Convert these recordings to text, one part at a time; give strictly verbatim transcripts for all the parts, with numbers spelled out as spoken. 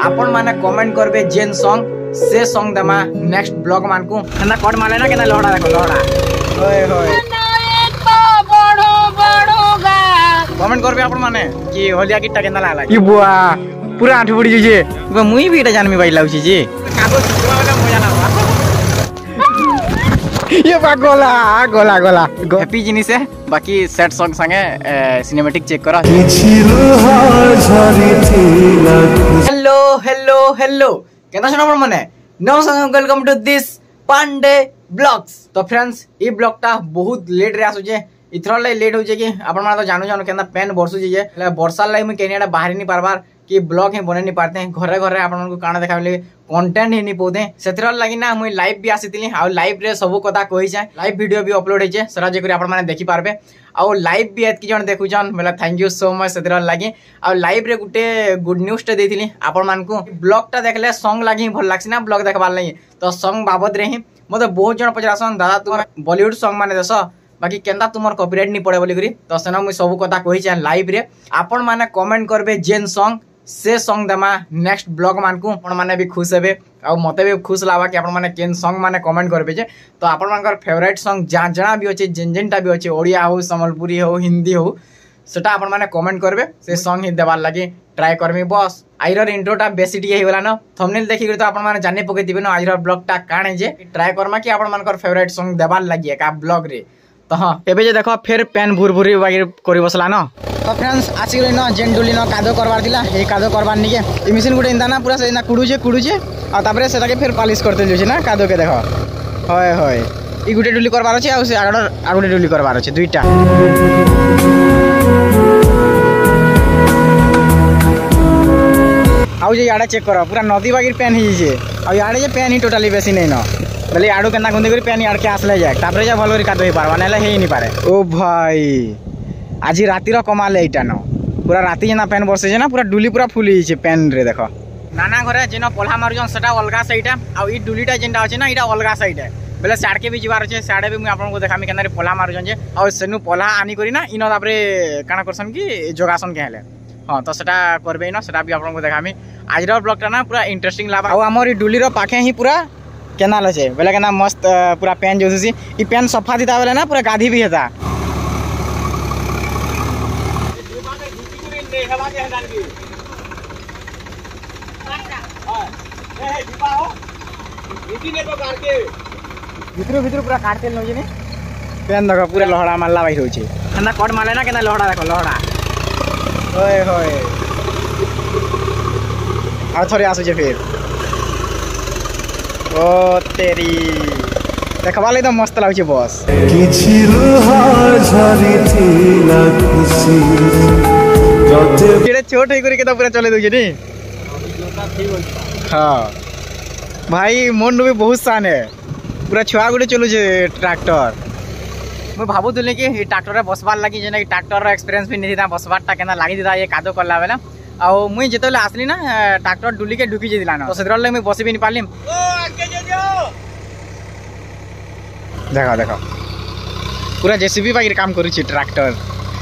आपण माने कमेंट करबे जेन सॉन्ग से सॉन्ग दमा नेक्स्ट ब्लॉग मान को ना कोड माले ना केना लहड़ा देखो लहड़ा ओए होए कमेंट करबे आपण माने कि होलिया किटा केना लागला की बुआ पूरा आठ पड़ी जे मुई भी एटा जानमी बाई लाउची जी कागो छुवा वाला मजा ना ये बा गोला गोला गोला हैप्पी जिनिस है बाकी सेट सॉन्ग संगे सिनेमैटिक चेक करा हेलो हेलो हेलो केना सुनो आपण माने नमस्कार welcome to this Pandey blogs. तो फ्रेंड्स ई ब्लॉग ता बहुत लेट रे आसु जे इथर ले लेट हो जे कि आपण माने तो जानू जानू केना पेन बरसु जे वर्षा लाई मैं केनियाडा बाहर नहीं पारबार कि ब्लॉग ही बने नहीं पारते हैं घरे घरे आपण को काना देखा ले कंटेंट ही नहीं पोते सेतिर लागि ना मुई लाइव भी आसीतिली आ लाइव रे सब कथा कहि जाय लाइव वीडियो भी अपलोड हे जे सरा जे करी आपण माने देखि पारबे आ लाइव भी एत कि जण देखु जन मला थैंक यू सो मच सेतिर लागि आ लाइव रे गुटे गुड न्यूज टे देथिली आपण मान को ब्लॉग टा देखले सॉन्ग लागि भल लागसी ना ब्लॉग देखबार लागि तो सॉन्ग बाबत रे ही मते बहुत जण पचरासन दादा तुम बॉलीवुड सॉन्ग माने देस बाकी केनता तुमर कॉपीराइट नहीं पड़े बोली करी तो सेना मुई सब कथा कहि जाय लाइव रे आपण माने कमेंट करबे जेन सॉन्ग से सॉन्ग दमा नेक्स्ट ब्लॉग मान को आपण माने भी खुश हेबे आ मते भी खुश लावा कि आपण माने केन सॉन्ग माने कमेंट करबे जे तो आपण मानकर फेवरेट सॉन्ग जा जना भी होचे जेन जेनटा भी होचे ओडिया हो संबलपुरी हो हिंदी हो सेटा आपण माने कमेंट करबे से सॉन्ग ही देबार लागि ट्राई करमी बस आइरर इंट्रोटा बेसी टी हेला न थंबनेल देखि तो आपण माने जाने पके दिबे न आइरर ब्लॉग टा काणे जे ट्राई करमा कि आपण मानकर फेवरेट सॉन्ग देबार लागि एका ब्लॉग रे तो हाँ एबे जे देखो फिर पेन भूर भूरी बागी करी बसला न तो फ्रेंड्स आसी गले न जेन डुली न कादो करबार दिला ए कादो करबार निके ई मशीन गुटे इंदा ना पूरा से ना कुडुजे कुडुजे आ तापरे सेटा के फिर पॉलिश करते जोछि ना कादो के देखो होय होय ई गुटे डुली करबार अछि आ से आगड आगुटे डुली करबार अछि दुईटा आउ जे याडा चेक करो पूरा नदी बागी पेन ही जे आ याडे जे पेन ही टोटली बेसी नै न बोले आडू केना गुंदी करी पेन याड के आसले जाय तापरे जा भलरी कादो ही पारबा नेले हेई नि पारे ओ भाई आज राती रो कमाल एटा न पूरा राती जेना पेन बरसे जे ना पूरा डुली पूरा फुली छे पेन रे देखो नाना घरे जेना पोल्हा मारुजन सेटा अलगा साइडा आ ई डुलीटा जेनटा अछि ना इटा अलगा साइड है बोले साड के भी जिवार छै साडे भी मैं आपन को देखामी केना रे पोल्हा मारुजन जे आ सेनु पोल्हा आनी करी ना इनो तापरे काना करसन की जोगासन के हेले हां तो सेटा करबे ना सेटा भी आपन को देखामी आज रो ब्लॉग टा ना पूरा इंटरेस्टिंग लाबा आ हमर ई डुली रो पाखे ही पूरा केनाल छे बोले केना मस्त पूरा पेन जोसी ई पेन सफा दिता बोले ना पूरा गाधी भी हेता भितर भितर पूरा काटते न जे पेन देखो पूरा लहड़ा मारला भाई होई छे ना कट माले ना केना लहड़ा देखो लहड़ा ओए होए आ थोड़ी आसु जे फिर ओ तेरी देखबा ले तो मस्त लागै छै बस किछि लोहार झरी थिला खुशी जते केरे छोट होई करी के तो पूरा चले दउ जे नी जोता ठीक होई हां भाई मन भी बहुत सान है पूरा छुआ गुटे चलु जे ट्रैक्टर मैं भाबुतले कि ई ट्रैक्टर रे बसबार लागि जेना ई ट्रैक्टर रो एक्सपीरियंस भी नहीं था बसबार टा केना लागि दिदा ये कादो करला बेला आ मुई जेतले आसली ना ट्रैक्टर डुली के ढुकी जे दिला ना तो सेदर ले मैं बसी भी नहीं पारली ओ आगे जे जो देखो देखो पूरा जेसीबी बागी काम करू छी ट्रैक्टर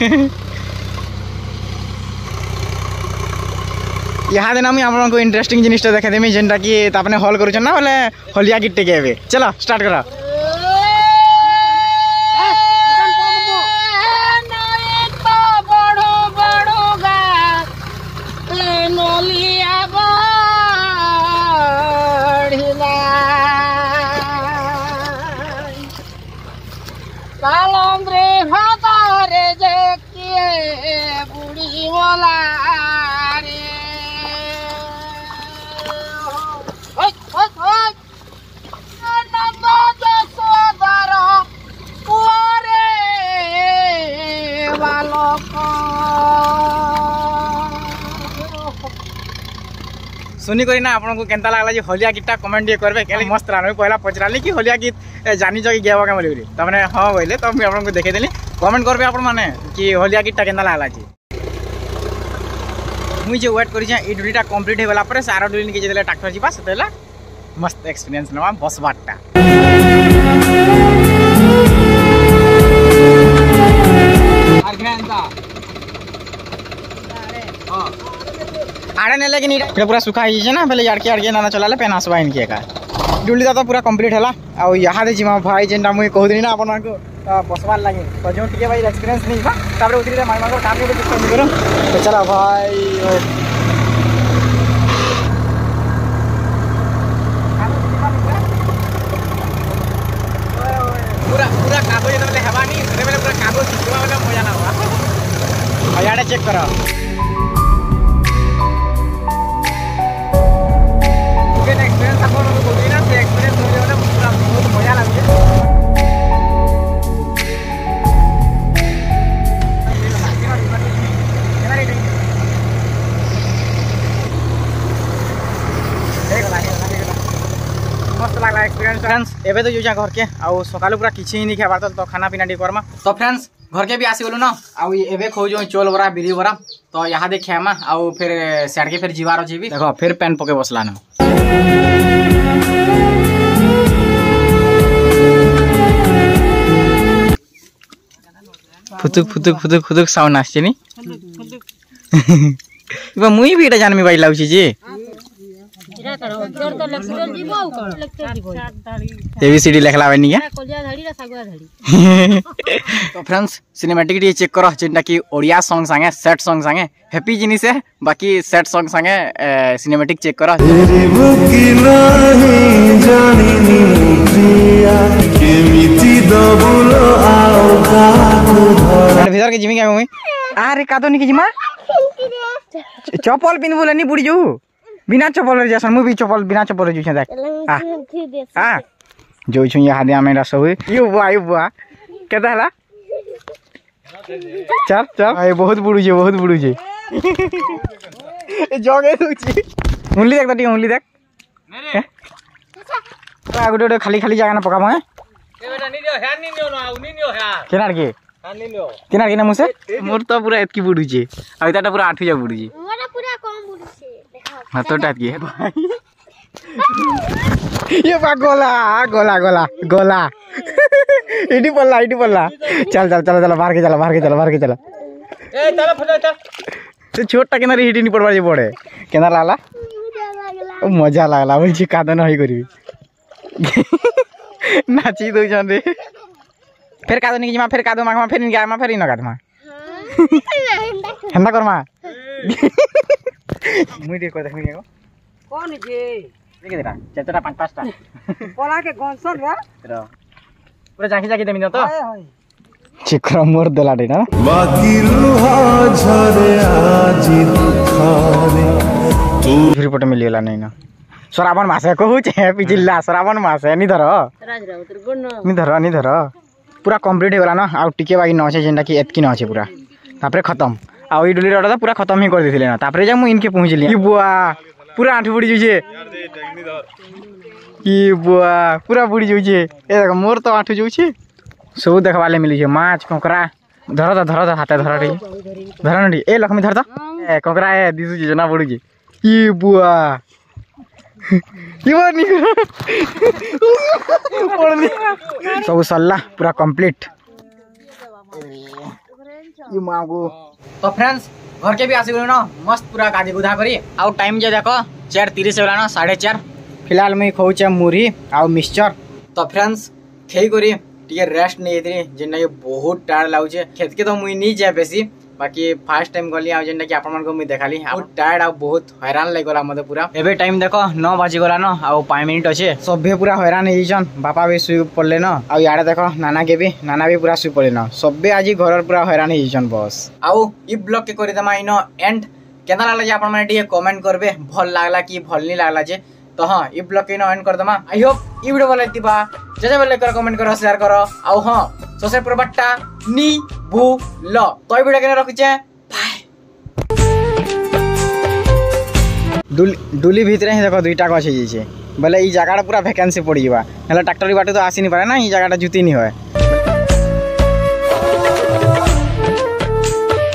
यहाँ देना मुई आपन को इंटरेस्टिंग जिनिस देखे देमी जेनटा कि तापने हॉल करू छ ना बोले होलिया गिट्टे के एबे चलो स्टार्ट करा बुढ़ी वाला सुनी करी ना आपन को केनता लागला जे होलिया गीतटा कमेंट दिए करबे केले मस्त लागले पहला पचराली कि होलिया गीत जानी जगी गेवा के बोली तमने हां बोले तो मैं आपन को देखे देली कमेंट करबे आपन माने कि होलिया गीतटा केनता लागला जी मुई जे वेट करी छ ई डुलीटा कंप्लीट हे वाला पर सारा डुली के जेले ट्रैक्टर जीबा सेतेला मस्त एक्सपीरियंस नवा बस बाटटा आर घंटा हां आड़े ने लेकिन इटा पूरा सुखा ही जे ना पहले यार के आड़के ना चलाले पेन आसबा इनके का डुली दा तो पूरा कंप्लीट हला आ यहाँ दे जिमा भाई जेनटा मुई कहदिनी ना अपन को बसबार लगे तो जो टिके भाई एक्सपीरियंस नहीं बा तापर उतरी रे माई मागो काम के कुछ करो तो चला भाई पूरा पूरा कागज तो हेबा नहीं रे बेले पूरा कागज छिटवा वाला मजा ना हुआ आ याडे चेक करो ओके एक्सपीरियंस अपन को बोली ना से एक्सपीरियंस हो जाए ना पूरा बहुत मजा लगे मस्त लागला एक्सपीरियंस फ्रेंड्स एबे तो जुजा घर के आ सकाल पूरा किछि ही नहीं खाबार तो खाना पीना डी करमा तो फ्रेंड्स घर के भी आसी गलु ना आ एबे खो जो चोल बरा बिरी बरा तो यहाँ दे खामा आ फिर साइड के फिर जीवार जीवी देखो फिर पेन पके बसला ना फुतुक फुतुक फुतुक फुतुक साउंड आछे नी इबा मुई भी एटा जानमी बाई लाउछि जी इरा करो जोर तो लेक्चर जीवो आ कोन लेक्चर जीवो एबीसीडी लिखला बनी क्या कोलिया धड़ी रा सागुआ धड़ी तो फ्रेंड्स सिनेमैटिक डी चेक करो जेंटा की ओडिया सॉन्ग संगे सेट सॉन्ग संगे हैप्पी जिनिस है बाकी सेट सॉन्ग संगे सिनेमैटिक चेक करो तेरी मुकी नहीं जानी नी प्रिया केमिति दबुलो आओ का भीतर के जिमी का मुई अरे का तो नी के जिमा चप्पल पिन बोले नी बुड़ी जो बिना चप्पल जैसा मु भी चप्पल बिना चप्पल जो देख हां हां जो छु यहाँ दे हमें रसो यू बुआ यू बुआ केदा हला चल चल ए बहुत बुड़ू जे बहुत बुड़ू जे जगे दुची उंगली देख तटी उंगली देख मेरे आ गुडो खाली खाली जगह ना पकाबो है ए बेटा नी दियो ह्यान नी दियो ना नी दियो ह्यान केनार के ह्यान नी दियो केनार के ना मुसे मोर तो पूरा एतकी बुड़ू जे आ इताटा पूरा आठू जा बुड़ू जे मोरा पूरा कम बुड़ू छे हां तो टाट के भाई ये बा गोला गोला गोला गोला इडी पल्ला इडी पल्ला चल चल चल चल बाहर के चल बाहर के चल बाहर के चल ए चल फटा चल तो छोटा केना रे हिडी नी पड़वा जे पड़े केना लाला ओ मजा लागला बोल छी कादन होई करबी नाची दो जन रे फिर कादन की जमा फिर कादो मामा फिर गा मा फिर न कादमा हंदा करमा मुई देखो देखनी को कौन जे देखे देरा चतरा पांच पांचटा पोला के गनसन रे रो पूरा जाकी जाकी देमिन तो चिकरा मोर देला दे ना बाकी रुहा झरे आजी दुखारे तू रिपोर्ट मिलिला नहीं ना श्रावण मासे कहू छे पिजिल्ला श्रावण मासे नि धर राज रा उतर गुण नि धर नि धर पूरा कंप्लीट हो गला ना आ टिके बाकी न छे जेंटा की एतकी न छे पूरा तापरे खत्म आ ई डुली रडा पूरा खत्म ही कर देथिले ना तापरे जा मु इनके पहुंचली ई बुआ पूरा आठू बुड़ी जुजे ई बुआ पूरा बुड़ी जुजे ए देख मोर तो आठू जुछे सब देखवाले मिली छे माछ कोकरा धर धर धर हाथे धर रे धर नडी ए लक्ष्मी धर त ए कोकरा ए दिसु जे ना बुड़ी ई बुआ इवनी पड़नी सब सल्ला पूरा कंप्लीट ये मागो तो फ्रेंड्स घर के भी आसी गलो ना मस्त पूरा गादी गुधा करी आ टाइम जे देखो चार तीस होला ना साढ़े चार फिलहाल मैं खाऊचे मुरी आ मिक्सचर तो फ्रेंड्स खेई करी टिके रेस्ट नहीं हेतरी जेना ये बहुत टायर लाउचे खेत के तो मुई नहीं जाय बेसी बाकी फर्स्ट टाइम गली आ जेना कि आपन मन को मुई देखाली बहुत टायर्ड आ बहुत हैरान लागला मते पूरा एबे टाइम देखो नौ बजे गला न आ पाँच मिनिट अछि सबे पूरा हैरान हे जन बापा भी सुई पड़ले न आ याडे देखो नाना के भी नाना भी पूरा सुई पड़ले न सबे आज घर पूरा हैरान हे जन बस आउ ई ब्लॉग के करि दमा इनो एंड केना लागला जे आपन माने डी कमेंट करबे भल लागला कि भल नहीं लागला जे तो हां ई ब्लॉग के इनो एंड कर दमा आई होप ई वीडियो भल लागतिबा जे जे लाइक करो कमेंट करो शेयर करो आउ हां सोशल पर बट्टा नी भू ल तो ई वीडियो के रखि छे बाय डुली भीतर ही देखो दुईटा गछ जे छे बोले ई जगह पूरा वैकेंसी पड़ी बा हला ट्रैक्टर बाटे तो आसी नहीं पारे ना ई जगह जुती नहीं होय।